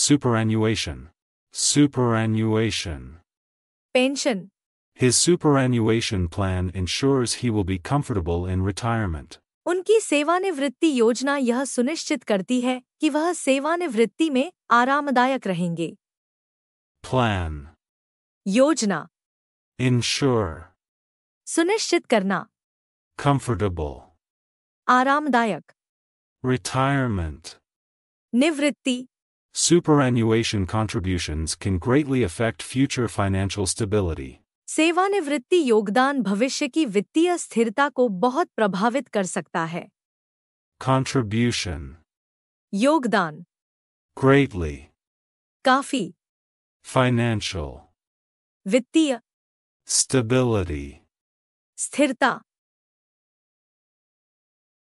Superannuation. Superannuation. Pension, His superannuation plan ensures he will be comfortable in retirement. उनकी सेवानिवृत्ति योजना यह सुनिश्चित करती है कि वह सेवानिवृत्ति में आरामदायक रहेंगे। Plan. योजना, Ensure. सुनिश्चित करना, Comfortable. आरामदायक, Retirement. निवृत्ति, Superannuation contributions can greatly affect future financial stability. सेवानिवृत्ति योगदान भविष्य की वित्तीय स्थिरता को बहुत प्रभावित कर सकता है। Contribution. योगदान, Greatly. काफी, Financial. वित्तीय, Stability. स्थिरता,